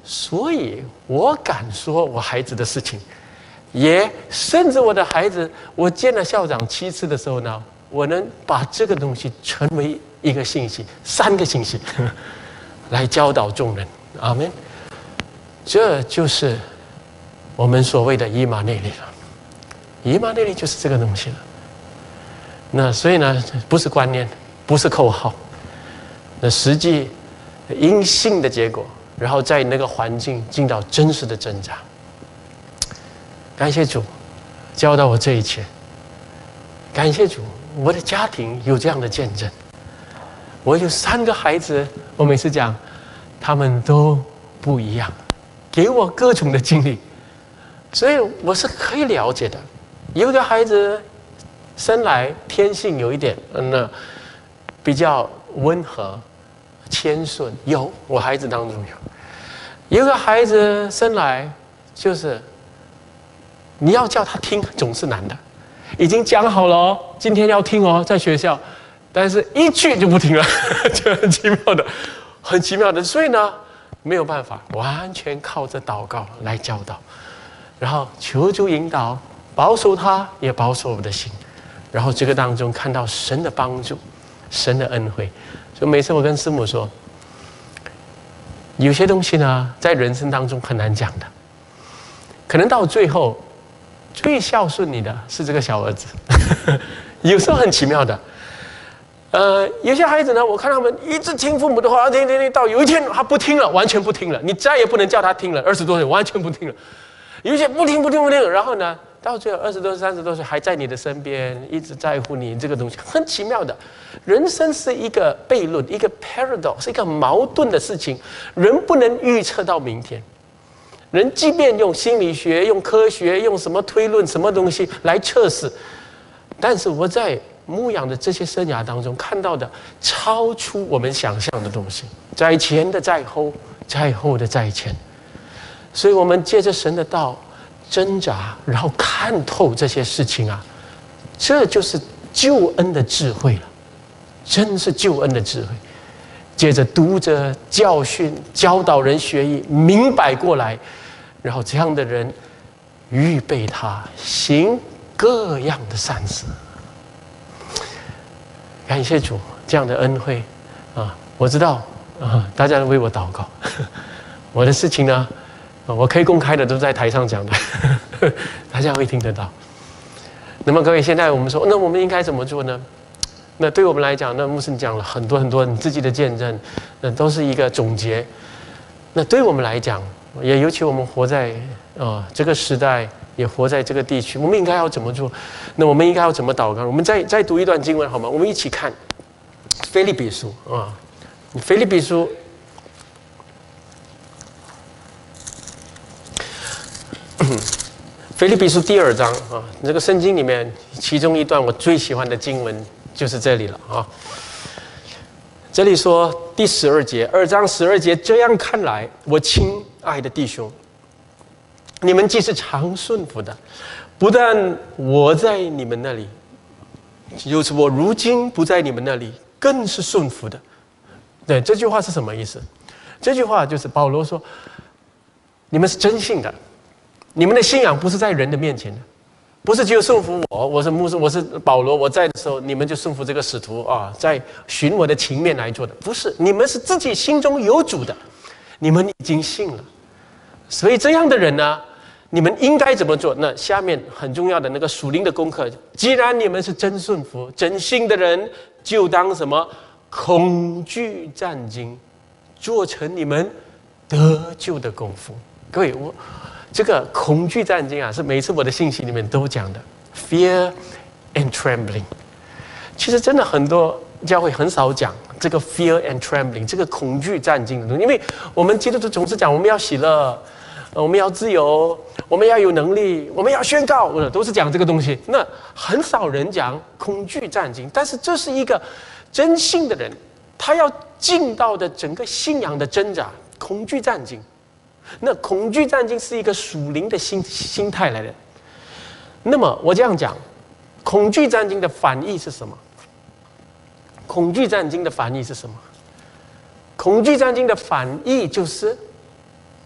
所以我敢说我孩子的事情，也甚至我的孩子，我见了校长七次的时候呢，我能把这个东西成为一个信息，三个信息，来教导众人。阿们。这就是我们所谓的以马内利了。以马内利就是这个东西了。那所以呢，不是观念，不是口号，那实际因信的结果，然后在那个环境进到真实的挣扎。感谢主，教导我这一切。感谢主，我的家庭有这样的见证。我有三个孩子，我每次讲，他们都不一样，给我各种的经历，所以我是可以了解的。有一个孩子生来天性有一点，嗯，那比较温和、谦顺，有我孩子当中有。有一个孩子生来就是你要叫他听总是难的，已经讲好了哦，今天要听哦，在学校，但是一去就不听了，就很奇妙的，很奇妙的。所以呢，没有办法，完全靠着祷告来教导，然后求主引导，保守他，也保守我的心。然后这个当中看到神的帮助，神的恩惠。所以每次我跟师母说，有些东西呢，在人生当中很难讲的，可能到最后最孝顺你的是这个小儿子，有时候很奇妙的。呃，有些孩子呢，我看他们一直听父母的话，听听听，到有一天他不听了，完全不听了，你再也不能叫他听了。二十多岁完全不听了，有些不听不听不听，然后呢，到最后二十多岁、三十多岁还在你的身边，一直在乎你。这个东西很奇妙的，人生是一个悖论，一个 paradox， 是一个矛盾的事情。人不能预测到明天，人即便用心理学、用科学、用什么推论、什么东西来测试，但是我在牧养的这些生涯当中看到的，超出我们想象的东西，在前的在后，在后的在前。所以我们借着神的道挣扎，然后看透这些事情啊，这就是救恩的智慧了，真是救恩的智慧。接着读着教训、教导人学艺，明白过来，然后这样的人预备他行各样的善事。感谢主这样的恩惠啊！我知道啊，大家为我祷告。我的事情呢，我可以公开的都在台上讲的，大家会听得到。那么各位，现在我们说，那我们应该怎么做呢？那对我们来讲，那牧师讲了很多很多你自己的见证，那都是一个总结。那对我们来讲，也尤其我们活在啊这个时代，也活在这个地区，我们应该要怎么做？那我们应该要怎么祷告？我们再再读一段经文好吗？我们一起看腓立比书啊，腓立比书腓立比书第二章啊，这个圣经里面其中一段我最喜欢的经文就是这里了啊。这里说第十二节，二章十二节，这样看来，我亲爱的弟兄，你们既是常顺服的，不但我在你们那里，就是我如今不在你们那里，更是顺服的。对，这句话是什么意思？这句话就是保罗说，你们是真信的，你们的信仰不是在人的面前的，不是只有顺服我，我是牧师，我是保罗，我在的时候你们就顺服这个使徒啊，在循我的情面来做的，不是，你们是自己心中有主的，你们已经信了。所以这样的人呢，你们应该怎么做？那下面很重要的那个属灵的功课，既然你们是真顺服、真信的人，就当什么？恐惧战兢，做成你们得救的功夫。各位，我这个恐惧战兢啊，是每次我的信息里面都讲的 ，fear and trembling。其实真的很多教会很少讲这个 fear and trembling， 这个恐惧战兢的东西，因为我们基督徒总是讲我们要喜乐。我们要自由，我们要有能力，我们要宣告，都是讲这个东西。那很少人讲恐惧战兢，但是这是一个真信的人，他要进到的整个信仰的挣扎，恐惧战兢。那恐惧战兢是一个属灵的心心态来的。那么我这样讲，恐惧战兢的反义是什么？恐惧战兢的反义是什么？恐惧战兢的反义就是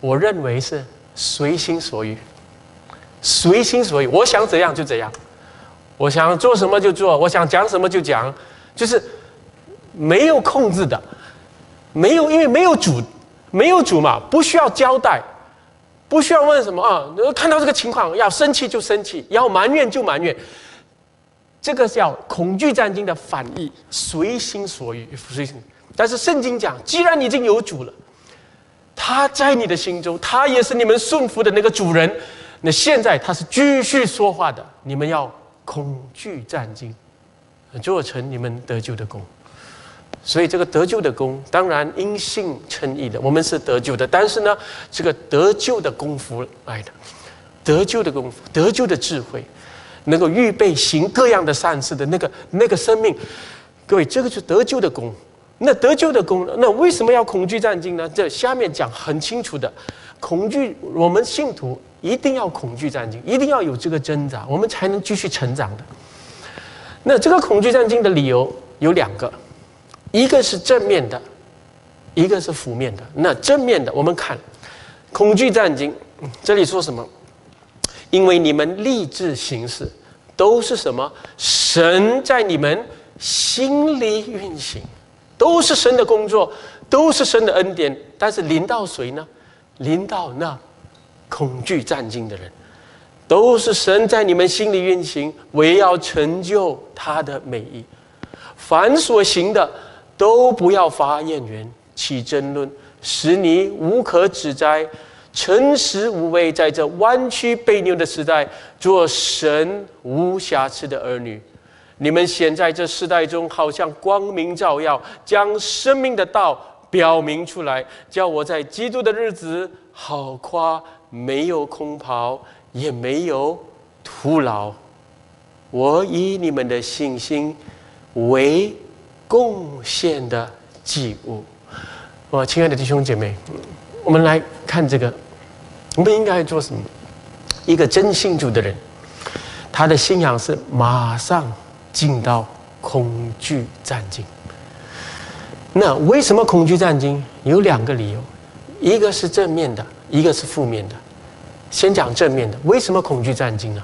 我认为是随心所欲，随心所欲，我想怎样就怎样，我想做什么就做，我想讲什么就讲，就是没有控制的，没有，因为没有主，没有主嘛，不需要交代，不需要问什么啊，看到这个情况要生气就生气，要埋怨就埋怨。这个叫恐惧战经的反义，随心所欲，随心。但是圣经讲，既然已经有主了，他在你的心中，他也是你们顺服的那个主人。那现在他是继续说话的，你们要恐惧战经，做成你们得救的功。所以这个得救的功，当然因信称义的，我们是得救的。但是呢，这个得救的功夫来的，得救的功夫，得救的智慧。能够预备行各样的善事的那个那个生命，各位，这个是得救的功。那得救的功，那为什么要恐惧战经呢？这下面讲很清楚的，恐惧，我们信徒一定要恐惧战经，一定要有这个挣扎，我们才能继续成长的。那这个恐惧战经的理由有两个，一个是正面的，一个是负面的。那正面的，我们看恐惧战经，这里说什么？因为你们立志行事，都是什么？神在你们心里运行，都是神的工作，都是神的恩典。但是临到谁呢？临到那恐惧战惊的人，都是神在你们心里运行，为要成就他的美意。凡所行的，都不要发怨言，起争论，使你无可指摘。诚实无畏，在这弯曲悖扭的时代，做神无瑕疵的儿女。你们显在这世代中，好像光明照耀，将生命的道表明出来，叫我在基督的日子好夸，没有空跑，也没有徒劳。我以你们的信心为贡献的祭物。我亲爱的弟兄姐妹，我们来看这个，我们应该做什么？一个真信主的人，他的信仰是马上进到恐惧战境。那为什么恐惧战境？有两个理由，一个是正面的，一个是负面的。先讲正面的，为什么恐惧战境呢？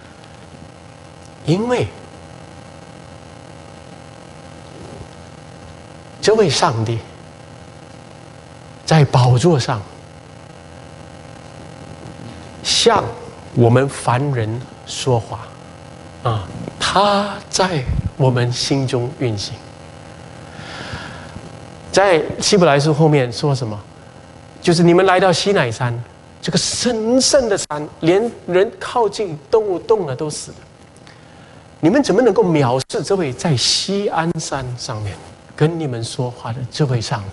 因为这位上帝在宝座上向我们凡人说话啊，他在我们心中运行。在希伯来书后面说什么？就是你们来到西乃山，这个神圣的山，连人靠近动物动了都死了。你们怎么能够藐视这位在锡安山上面跟你们说话的这位上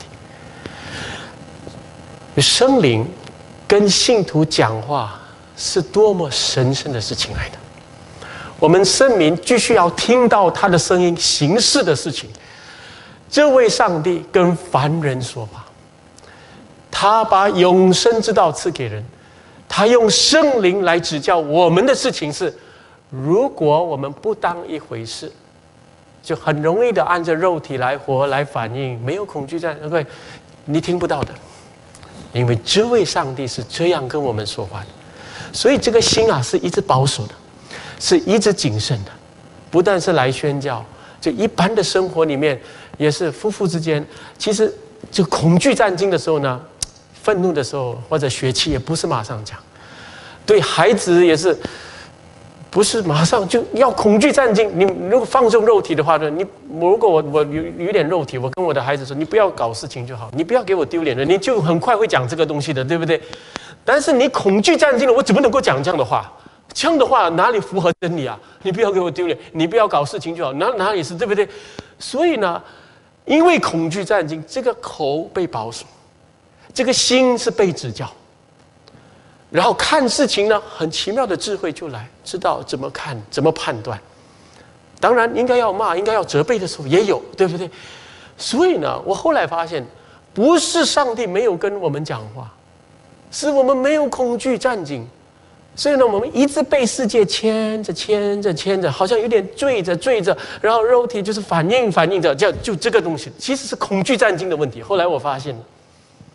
帝？圣灵跟信徒讲话是多么神圣的事情来的。我们圣民必须要听到他的声音，行事的事情。这位上帝跟凡人说话，他把永生之道赐给人，他用圣灵来指教我们的事情是，如果我们不当一回事，就很容易的按着肉体来活来反应，没有恐惧战，各位，你听不到的，因为这位上帝是这样跟我们说话的。所以这个心啊，是一直保守的，是一直谨慎的，不但是来宣教，就一般的生活里面，也是夫妇之间，其实就恐惧战惊的时候呢，愤怒的时候或者血气也不是马上讲，对孩子也是不是马上就要恐惧战惊。你如果放纵肉体的话呢，你如果我我有有点肉体，我跟我的孩子说，你不要搞事情就好，你不要给我丢脸了，你就很快会讲这个东西的，对不对？但是你恐惧战惊了，我怎么能够讲这样的话？这样的话哪里符合真理啊？你不要给我丢脸，你不要搞事情就好，哪哪里是对不对？所以呢，因为恐惧战惊，这个口被保守，这个心是被指教，然后看事情呢，很奇妙的智慧就来，知道怎么看，怎么判断。当然，应该要骂，应该要责备的时候也有，对不对？所以呢，我后来发现，不是上帝没有跟我们讲话，是我们没有恐惧战惊。所以呢，我们一直被世界牵着、牵着、牵着，好像有点坠着、坠着，然后肉体就是反应、反应着，就就这个东西，其实是恐惧战惊的问题。后来我发现了，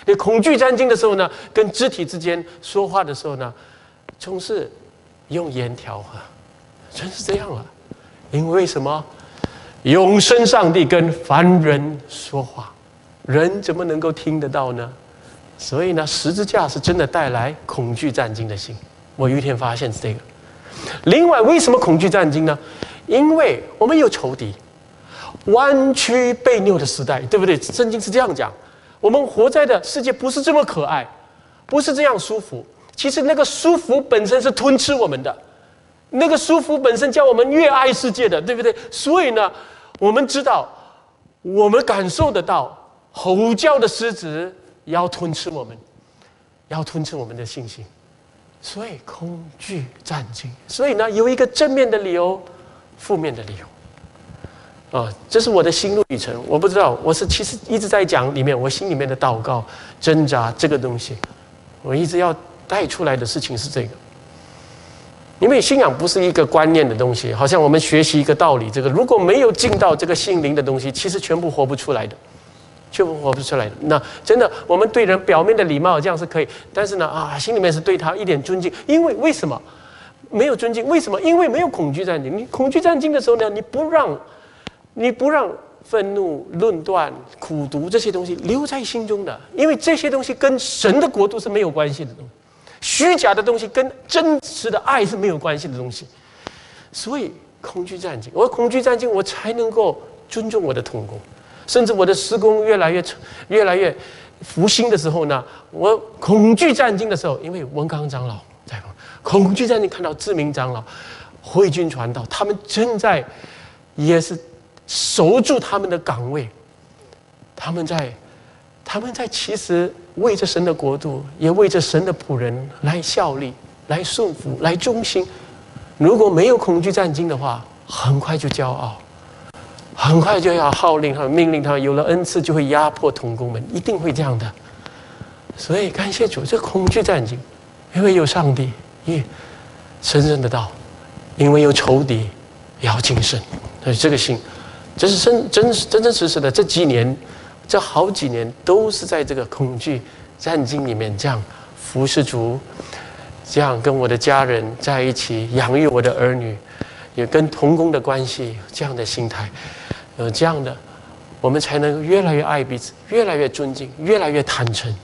你恐惧战惊的时候呢，跟肢体之间说话的时候呢，总是用言调和，真是这样啊！因为什么？永生上帝跟凡人说话，人怎么能够听得到呢？所以呢，十字架是真的带来恐惧战惊的心。我有一天发现是这个。另外，为什么恐惧战惊呢？因为我们有仇敌，弯曲悖拗的时代，对不对？圣经是这样讲。我们活在的世界不是这么可爱，不是这样舒服。其实那个舒服本身是吞吃我们的，那个舒服本身叫我们越爱世界的，对不对？所以呢，我们知道，我们感受得到吼叫的狮子要吞吃我们，要吞吃我们的信心。所以恐惧战惊。所以呢，有一个正面的理由，负面的理由。啊，这是我的心路历程。我不知道，我是其实一直在讲里面我心里面的祷告、挣扎这个东西。我一直要带出来的事情是这个。因为信仰不是一个观念的东西，好像我们学习一个道理，这个如果没有进到这个心灵的东西，其实全部活不出来的，全部活不出来的。那真的，我们对人表面的礼貌这样是可以，但是呢，啊，心里面是对他一点尊敬。因为为什么没有尊敬？为什么？因为没有恐惧战惊。你恐惧战惊的时候呢，你不让。你不让愤怒、论断、苦毒这些东西留在心中的，因为这些东西跟神的国度是没有关系的东西，虚假的东西跟真实的爱是没有关系的东西。所以恐惧战惊，我恐惧战惊，我才能够尊重我的同工，甚至我的施工越来越越来越复兴的时候呢，我恐惧战惊的时候，因为文刚长老在恐惧战惊，看到志明长老、慧君传道，他们正在也是。守住他们的岗位，他们在，他们在其实为着神的国度，也为着神的仆人来效力、来顺服、来忠心。如果没有恐惧战惊的话，很快就骄傲，很快就要号令他们、命令他们，有了恩赐就会压迫同工们，一定会这样的。所以感谢主，这恐惧战惊，因为有上帝，也神圣的道，因为有仇敌，要谨慎。所以这个心。这是真真真真实实的，这几年，这好几年都是在这个恐惧战惊里面，这样服侍主，这样跟我的家人在一起养育我的儿女，也跟同工的关系，这样的心态，呃，这样的，我们才能越来越爱彼此，越来越尊敬，越来越坦诚。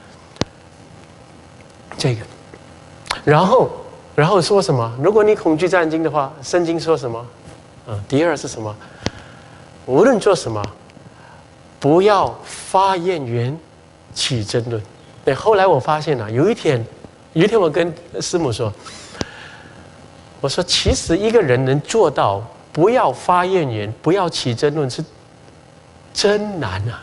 这个，然后，然后说什么？如果你恐惧战惊的话，圣经说什么？嗯，第二是什么？无论做什么，不要发言言起争论。对，后来我发现啊，有一天，有一天我跟师母说，我说其实一个人能做到不要发言言，不要起争论，是真难啊。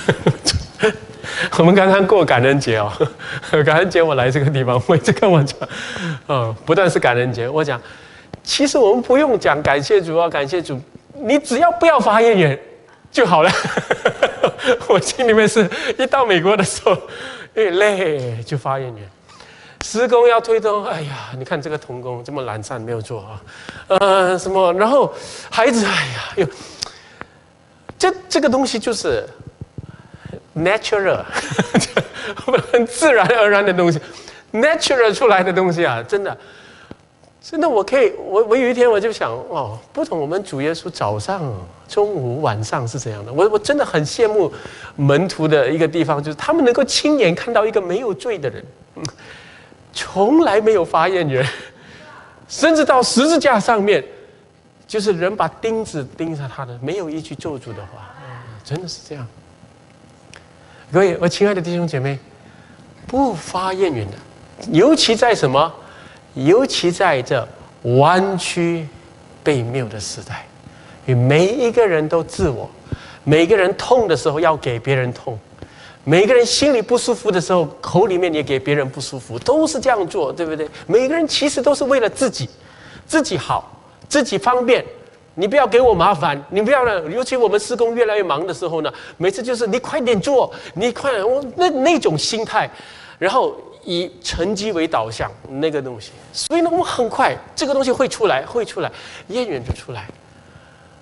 我们刚刚过感恩节哦，感恩节我来这个地方，我一直跟我讲，哦，不但是感恩节，我讲，其实我们不用讲感谢主啊，感谢主。你只要不要发言言就好了。我心里面是一到美国的时候，因为累就发言言。施工要推动，哎呀，你看这个同工这么懒散没有做啊，呃，什么，然后孩子，哎呀，哟，这这个东西就是 natural， 很自然而然的东西 ，natural 出来的东西啊，真的。真的，我可以，我我有一天我就想，哦，不同我们主耶稣早上、中午、晚上是这样的。我我真的很羡慕门徒的一个地方，就是他们能够亲眼看到一个没有罪的人，嗯、从来没有发言言，甚至到十字架上面，就是人把钉子钉在他的，没有一句咒诅的话，嗯、真的是这样。各位，我亲爱的弟兄姐妹，不发言言的，尤其在什么？尤其在这弯曲悖谬的时代，与每一个人都自我，每个人痛的时候要给别人痛，每个人心里不舒服的时候，口里面也给别人不舒服，都是这样做，对不对？每个人其实都是为了自己，自己好，自己方便。你不要给我麻烦，你不要呢。尤其我们施工越来越忙的时候呢，每次就是你快点做，你快我那那种心态，然后。以成绩为导向那个东西，所以呢，我们很快这个东西会出来，会出来，烟源就出来。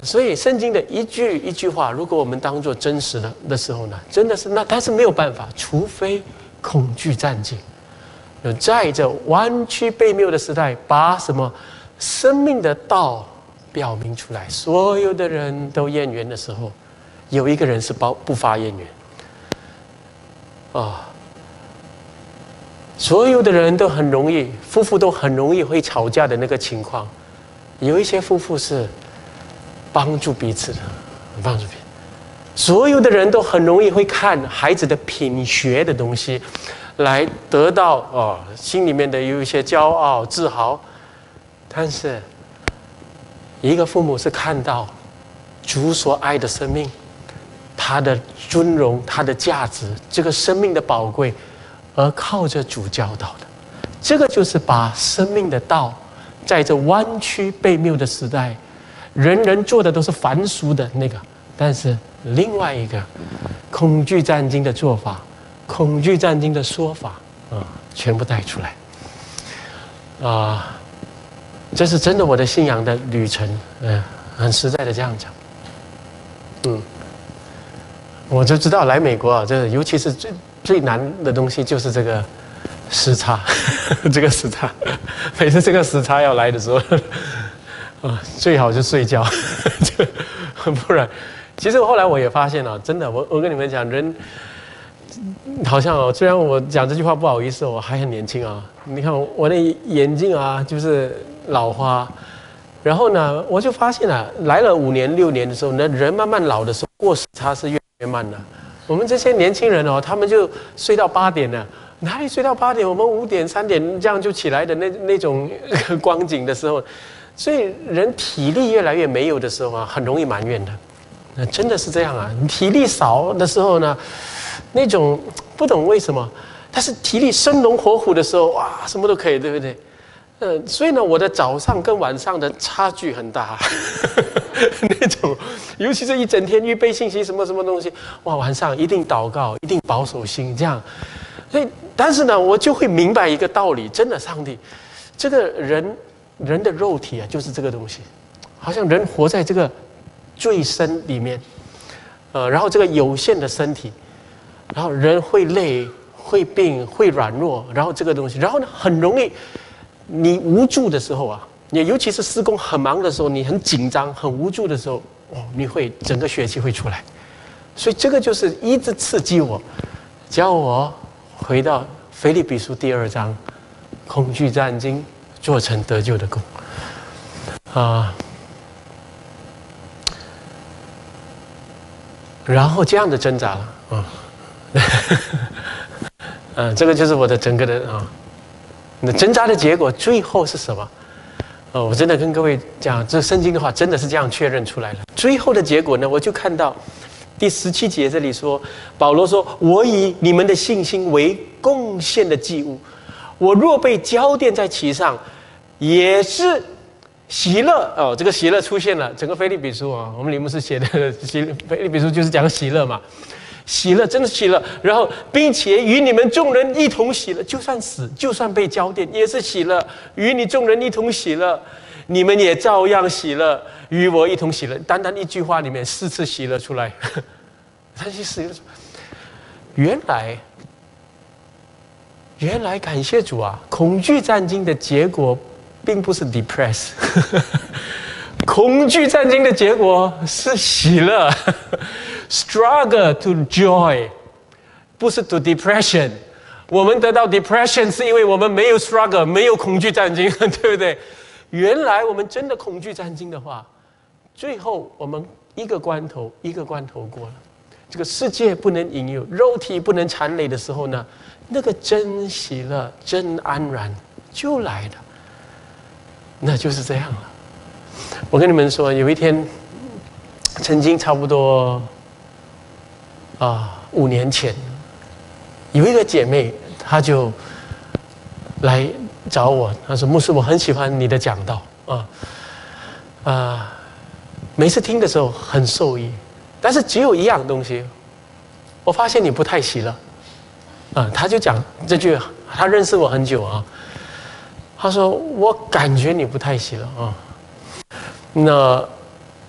所以圣经的一句一句话，如果我们当作真实的的时候呢，真的是那，但是没有办法，除非恐惧战惊。在这弯曲悖谬的时代，把什么生命的道表明出来，所有的人都厌倦的时候，有一个人是不不发厌倦啊。所有的人都很容易，夫妇都很容易会吵架的那个情况，有一些夫妇是帮助彼此的，帮助彼此。所有的人都很容易会看孩子的品学的东西，来得到哦心里面的有一些骄傲自豪，但是一个父母是看到主所爱的生命，他的尊荣，他的价值，这个生命的宝贵，而靠着主教导的，这个就是把生命的道，在这弯曲悖谬的时代，人人做的都是凡俗的那个，但是另外一个恐惧战惊的做法，恐惧战惊的说法啊，全部带出来啊，这是真的我的信仰的旅程，嗯，很实在的这样讲，嗯，我就知道来美国啊，这尤其是最最难的东西就是这个时差，这个时差，每次这个时差要来的时候，啊，最好就睡觉，不然。其实后来我也发现了，真的，我我跟你们讲，人好像哦，虽然我讲这句话不好意思，我还很年轻啊。你看我的眼睛啊，就是老花。然后呢，我就发现了，来了五年六年的时候，那人慢慢老的时候，过时差是越来越慢的。我们这些年轻人哦，他们就睡到八点了，哪里睡到八点？我们五点三点这样就起来的那那种光景的时候，所以人体力越来越没有的时候啊，很容易埋怨的。那真的是这样啊！你体力少的时候呢，那种不懂为什么，但是体力生龙活虎的时候，哇，什么都可以，对不对？呃，所以呢，我的早上跟晚上的差距很大，那种，尤其是一整天预备信息什么什么东西，哇，晚上一定祷告，一定保守心，这样。所以，但是呢，我就会明白一个道理，真的，上帝，这个人人的肉体啊，就是这个东西，好像人活在这个罪身里面，呃，然后这个有限的身体，然后人会累、会病、会软弱，然后这个东西，然后呢，很容易，你无助的时候啊，你尤其是施工很忙的时候，你很紧张、很无助的时候，哦，你会整个血气会出来，所以这个就是一直刺激我，叫我回到腓立比书第二章，恐惧战惊，做成得救的功，啊。然后这样的挣扎了啊，嗯，这个就是我的整个的啊，那挣扎的结果最后是什么？哦，我真的跟各位讲，这圣经的话真的是这样确认出来了。最后的结果呢，我就看到第十七节这里说，保罗说：“我以你们的信心为贡献的祭物，我若被交奠在其上，也是。”喜乐哦，这个喜乐出现了，整个腓立比书啊，我们里面是写的腓立比书就是讲喜乐嘛，喜乐真的喜乐，然后并且与你们众人一同喜乐，就算死，就算被交奠，也是喜乐，与你众人一同喜乐，你们也照样喜乐，与我一同喜乐。单单一句话里面四次喜乐出来，但是喜乐，原来原来感谢主啊，恐惧战惊的结果。并不是 depress， 恐惧战惊的结果是喜乐，struggle to joy， 不是 to depression。我们得到 depression 是因为我们没有 struggle， 没有恐惧战惊，对不对？原来我们真的恐惧战惊的话，最后我们一个关头一个关头过了，这个世界不能引诱，肉体不能缠累的时候呢，那个真喜乐、真安然就来了。那就是这样了。我跟你们说，有一天，曾经差不多啊五年前，有一个姐妹，她就来找我，她说：“牧师，我很喜欢你的讲道啊啊，每次听的时候很受益，但是只有一样东西，我发现你不太喜乐。”啊，她就讲这句，她认识我很久啊。他说：“我感觉你不太喜乐啊。”那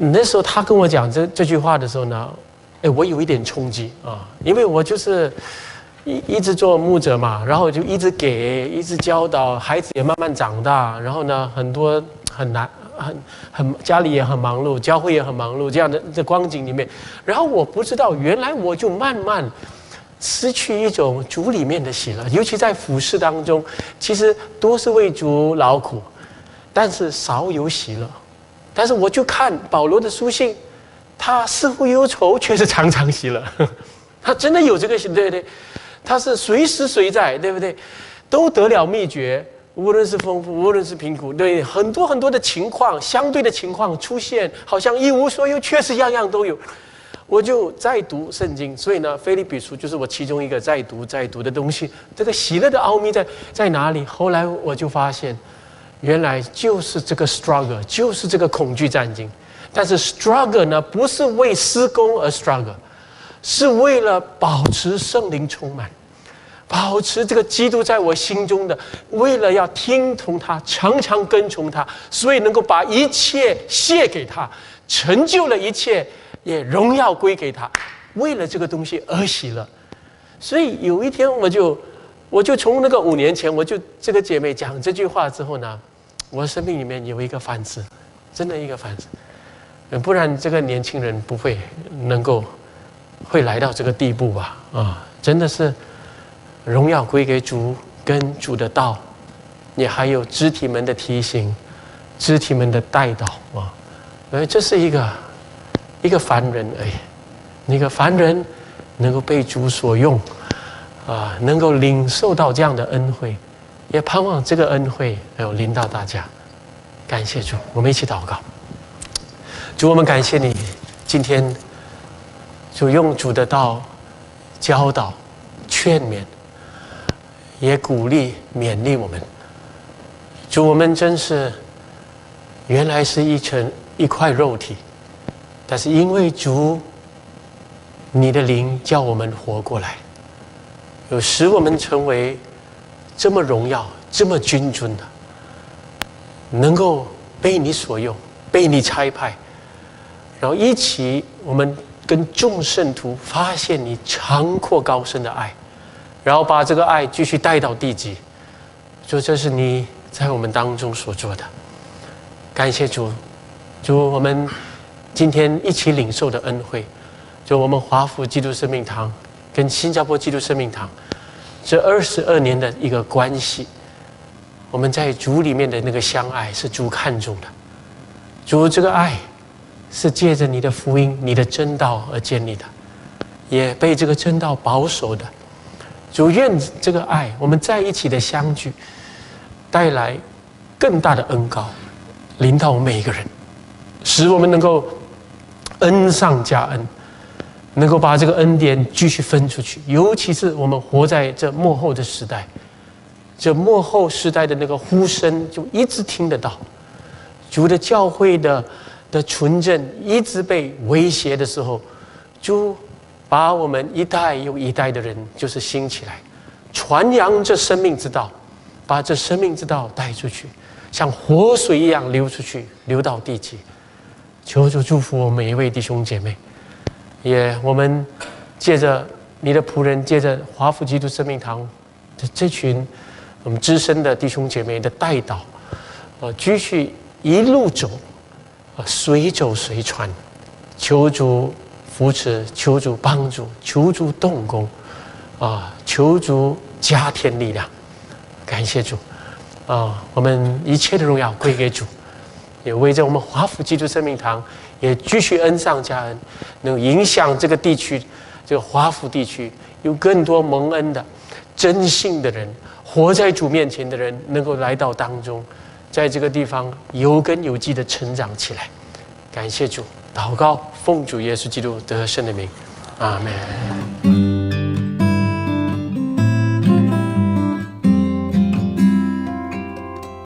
那时候他跟我讲这这句话的时候呢，哎，我有一点冲击啊，因为我就是一一直做牧者嘛，然后就一直给，一直教导，孩子也慢慢长大，然后呢，很多很难，很很家里也很忙碌，教会也很忙碌，这样的这光景里面，然后我不知道，原来我就慢慢失去一种主里面的喜乐，尤其在服事当中，其实多是为主劳苦，但是少有喜乐。但是我就看保罗的书信，他似乎忧愁，却是常常喜乐。他真的有这个喜，对不对？他是随时随在，对不对？都得了秘诀，无论是丰富，无论是贫苦，对很多很多的情况，相对的情况出现，好像一无所有，确实样样都有。我就在读圣经，所以呢，腓立比书就是我其中一个在读在读的东西。这个喜乐的奥秘在在哪里？后来我就发现。原来就是这个 struggle， 就是这个恐惧战经。但是 struggle 呢，不是为施工而 struggle， 是为了保持圣灵充满，保持这个基督在我心中的，为了要听从他，常常跟从他，所以能够把一切卸给他，成就了一切，也荣耀归给他。为了这个东西而喜乐。所以有一天我就。我就从那个五年前，我就这个姐妹讲这句话之后呢，我生命里面有一个反思，真的一个反思，不然这个年轻人不会能够会来到这个地步吧？啊，真的是荣耀归给主，跟主的道，也还有肢体们的提醒，肢体们的带导啊，而这是一个一个凡人而已，一个凡人能够被主所用。啊，能够领受到这样的恩惠，也盼望这个恩惠能够临到大家。感谢主，我们一起祷告。主，我们感谢你，今天就用主的道教导、劝勉，也鼓励、勉励我们。主，我们真是原来是一层一块肉体，但是因为主，你的灵叫我们活过来。有使我们成为这么荣耀、这么君尊的，能够被你所用、被你差派，然后一起我们跟众圣徒发现你长阔高深的爱，然后把这个爱继续带到地极。就这是你在我们当中所做的，感谢主，主我们今天一起领受的恩惠，就我们华府基督生命堂。跟新加坡基督生命堂这二十二年的一个关系，我们在主里面的那个相爱是主看重的。主，这个爱是借着你的福音、你的真道而建立的，也被这个真道保守的。主，愿这个爱，我们在一起的相聚，带来更大的恩膏，临到我们每一个人，使我们能够恩上加恩。能够把这个恩典继续分出去，尤其是我们活在这末后的时代，这末后时代的那个呼声就一直听得到，主的教会的的纯正一直被威胁的时候，主把我们一代又一代的人就是兴起来，传扬这生命之道，把这生命之道带出去，像活水一样流出去，流到地极。求主祝福我们每一位弟兄姐妹。也我们借着你的仆人，借着华府基督生命堂的这群我们资深的弟兄姐妹的带导，呃，继续一路走，呃，随走随传，求主扶持，求主帮助，求主动工，啊、呃，求主加添力量。感谢主，啊、呃，我们一切的荣耀归给主，也为着我们华府基督生命堂。也继续恩上加恩，能影响这个地区，这个华府地区有更多蒙恩的、真信的人，活在主面前的人，能够来到当中，在这个地方有根有基的成长起来。感谢主，祷告奉主耶稣基督得胜的名，阿们。